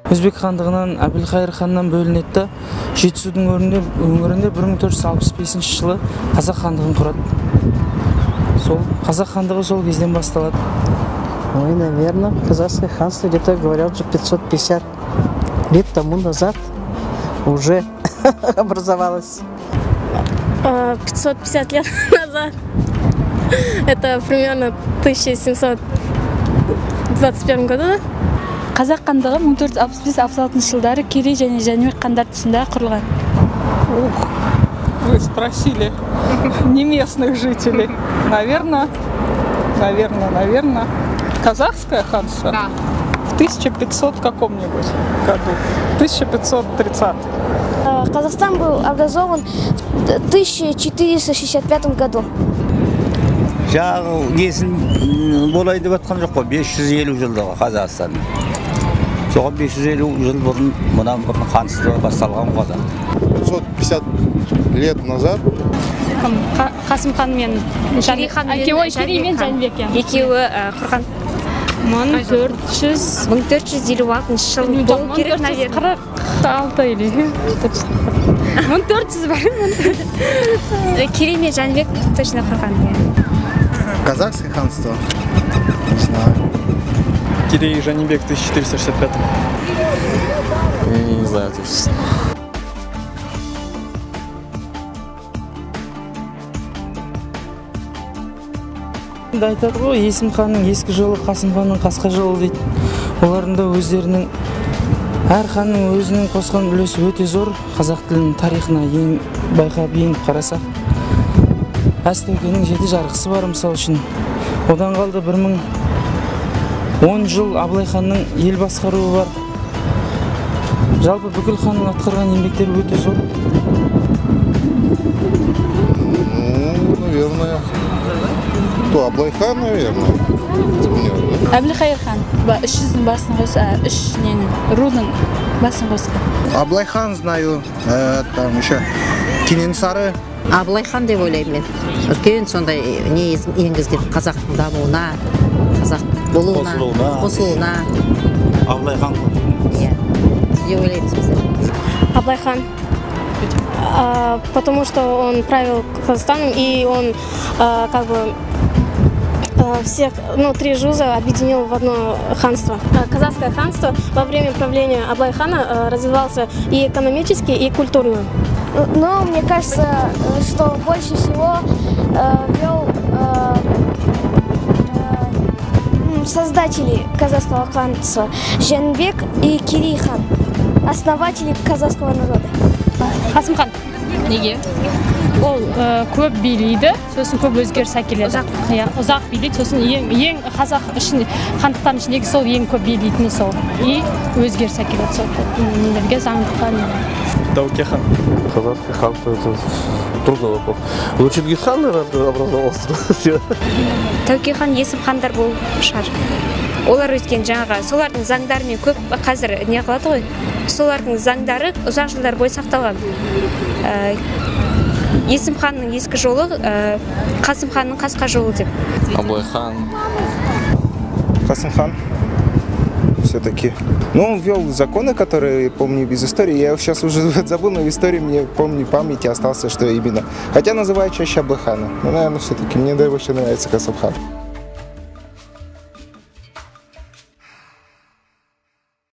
Өзбек хандығынан Әбілқайыр ханнан бөлінеді да, Жетісудың өңірінде 1465 жылы Қазақ хандығын құрады. Сол Қазақ хандығы сол кезден басталады. Ой, наверное, Казахское ханство где-то говорят же 550 лет тому назад уже образовалось. 550 лет назад. Это примерно в 1721 году. Қазақ хандығы 1465-66 жылдары Керей және Жәнібек хандар тұсында құрылған. Ух, вы спросили не местных жителей. Наверное, Казахское ханство? Да. В 1500 каком-нибудь году. 1530. Казахстан был образован в 1465 году. Жаңағы несін болай деп атқан жоқ қой, 550 жылдағы Қазақстан. Соған 550 жыл бұрын мұнан бұрын ханство басталған ғой. 550 лет назад. Қасым хан мен Керей мен Жәнібек. Екеуі құрған. 1456 жыл болу керек, наверное. 46 или 1400 бар. Керей мен Жәнібек точно құрған. Казахское ханство? Не знаю. Керей и Жәнібек в 1465. Я не знаю точно. Айтады ғой, Есім ханның ескі жолы, Қасым ханның қасқа жолы дейді. Оларында өздерінің, әр ханның өзінің қосқан үлесі өте зор. Қазақ тілінің тарихына байқап еніп қарасақ, Әз Тәукенің 7 жарғысы бар мысал үшін. Одан қалды 1010 жыл Абылай ханның ел басқаруы бар. Жалпы бүкіл ханның атқарған еңбектері өте зор. Наверное. То Абылай хан, наверное. Әбілқайыр хан 300-дің басын қоса, 3 рудың басын қосқан. Абылай хан знаю. Там еще Кенесары. Абылай хан деп ойлаймын мен. Үлкен сондай не енгізген қазақтың дамуына, қазақ болуына, қосылуына. Абылай хан. Иә. Деп ойлаймыз біздер. Абылай хан. Потому что он правил Казахстаном, и он как бы всех, 3 жуза объединил в одно ханство. Казахское ханство во время правления Абылай хана развивался и экономически, и культурно. Но мне кажется, что больше всего вел создатели казахского ханства Жәнібек и Керей хан, основатели казахского народа. Қасым хан. Неге? Ол көп билейді, сосын көп өзгеріс әкеледі. Ұзақ билейді, сосын ең қазақ үшін, хандықтардың ішіндегі сол ең көп билейтіні сол. И өзгеріс әкеледі сол. Нелерге заңдыққа. Тәуке хан. Казахское ханство, это трудный вопрос. Ну, Чингисхан, наверное, образовался. Тәуке хан, Есім хандар болып шығар. Олар өткен жаңағы, солардың заңдарымен көп қазір не қылады ғой. Солардың заңдары ұзақ жылдар бойы сақталған. Есім ханның ескі жолы, Қасым ханның қасқа жолы деп. Абылай хан. Қасым хан. Все-таки. Но он ввел законы, которые помню без истории. Я сейчас уже забыл, но в истории мне помню, в памяти остался, что именно. Хотя называю чаще Абылай хана. Но, наверное, все-таки мне больше нравится Қасым хан.